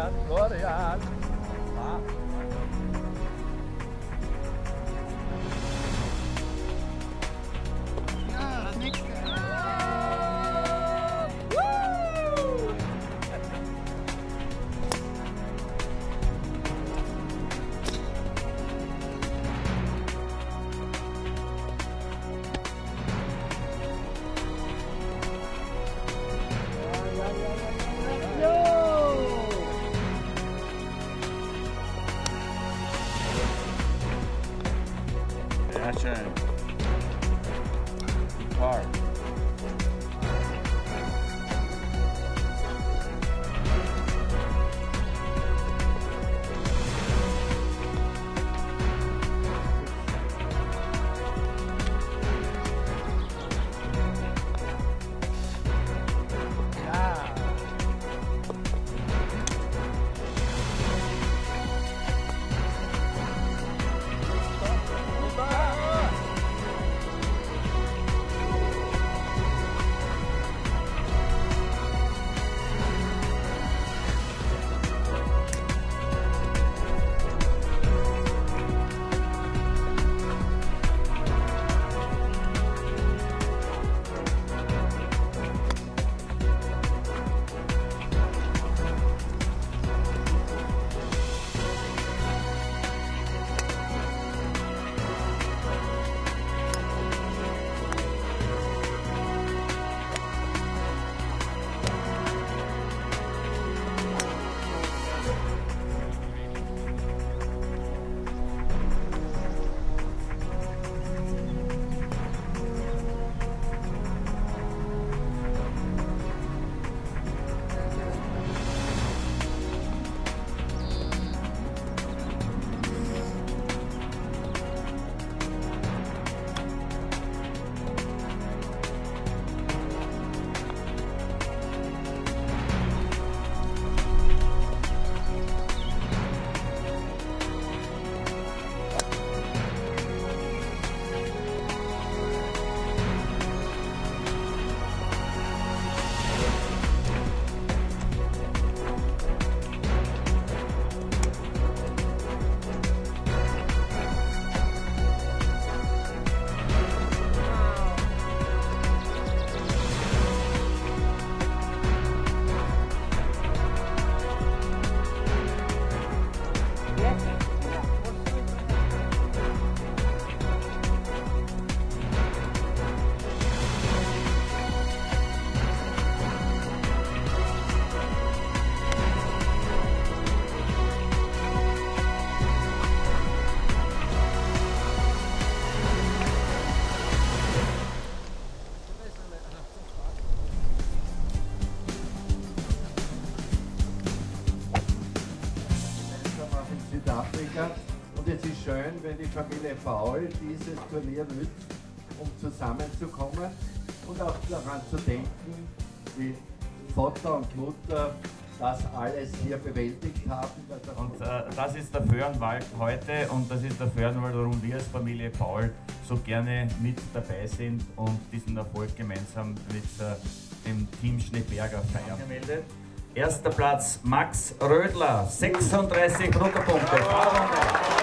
Florian, Florian. Ah. Ja, nichts. Sehr schön. Super. Südafrika. Und es ist schön, wenn die Familie Paul dieses Turnier nützt, um zusammenzukommen und auch daran zu denken, wie Vater und Mutter das alles hier bewältigt haben. Und das ist der Föhrenwald heute und das ist der Föhrenwald, warum wir als Familie Paul so gerne mit dabei sind und diesen Erfolg gemeinsam mit dem Team Schneeberger feiern. Angemeldet. Erster Platz Max Rödler, 36 Bruttopunkte.